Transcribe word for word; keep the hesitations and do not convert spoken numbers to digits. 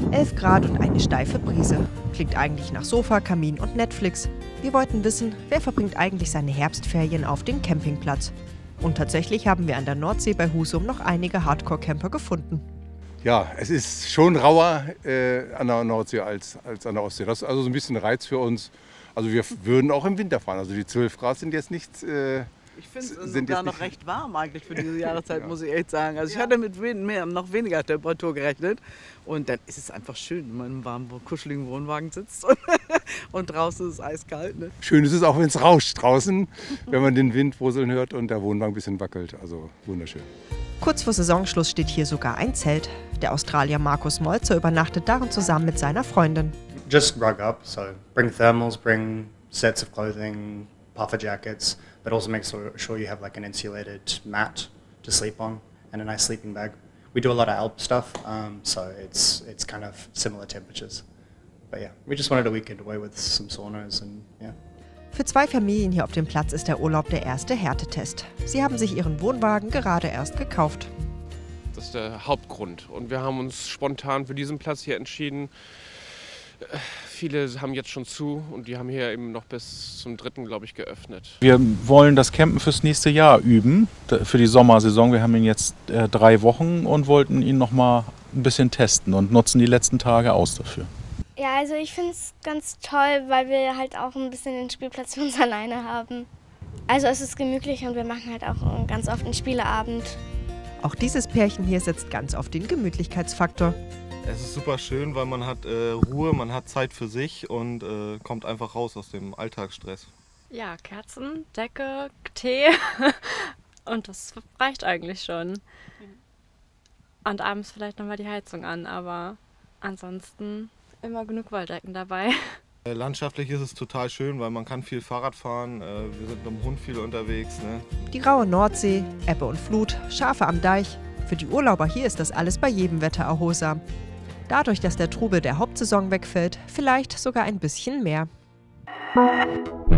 elf Grad und eine steife Brise. Klingt eigentlich nach Sofa, Kamin und Netflix. Wir wollten wissen, wer verbringt eigentlich seine Herbstferien auf dem Campingplatz? Und tatsächlich haben wir an der Nordsee bei Husum noch einige Hardcore-Camper gefunden. Ja, es ist schon rauer äh, an der Nordsee als, als an der Ostsee. Das ist also so ein bisschen Reiz für uns. Also wir würden auch im Winter fahren. Also die zwölf Grad sind jetzt nicht... Äh, Ich finde es sogar noch recht warm eigentlich für diese Jahreszeit, ja. Muss ich echt sagen. Also ich hatte mit mehr, noch weniger Temperatur gerechnet. Und dann ist es einfach schön, wenn man in einem warmen, kuscheligen Wohnwagen sitzt und, und draußen ist es eiskalt. Ne? Schön ist es auch, wenn es rauscht draußen, wenn man den Wind wuseln hört und der Wohnwagen ein bisschen wackelt. Also wunderschön. Kurz vor Saisonschluss steht hier sogar ein Zelt. Der Australier Markus Molzer übernachtet darin zusammen mit seiner Freundin. Just rug up, so bring thermals, bring sets of clothing, puffer jackets, but also make sure you have like an insulated mat to sleep on and a nice sleeping bag. We do a lot of Alp stuff, um, so it's it's kind of similar temperatures. But yeah, we just wanted a weekend away with some saunas and yeah. Für zwei Familien hier auf dem Platz ist der Urlaub der erste Härtetest. Sie haben sich ihren Wohnwagen gerade erst gekauft. Das ist der Hauptgrund. Und wir haben uns spontan für diesen Platz hier entschieden. Viele haben jetzt schon zu und die haben hier eben noch bis zum dritten, glaube ich, geöffnet. Wir wollen das Campen fürs nächste Jahr üben, für die Sommersaison. Wir haben ihn jetzt äh, drei Wochen und wollten ihn noch mal ein bisschen testen und nutzen die letzten Tage aus dafür. Ja, also ich finde es ganz toll, weil wir halt auch ein bisschen den Spielplatz für uns alleine haben. Also es ist gemütlich und wir machen halt auch ganz oft einen Spieleabend. Auch dieses Pärchen hier setzt ganz auf den Gemütlichkeitsfaktor. Es ist super schön, weil man hat äh, Ruhe, man hat Zeit für sich und äh, kommt einfach raus aus dem Alltagsstress. Ja, Kerzen, Decke, Tee und das reicht eigentlich schon. Und abends vielleicht nochmal die Heizung an, aber ansonsten immer genug Wolldecken dabei. Äh, landschaftlich ist es total schön, weil man kann viel Fahrrad fahren, äh, wir sind mit dem Hund viel unterwegs. Ne? Die raue Nordsee, Ebbe und Flut, Schafe am Deich. Für die Urlauber hier ist das alles bei jedem Wetter erholsam. Dadurch, dass der Trubel der Hauptsaison wegfällt, vielleicht sogar ein bisschen mehr.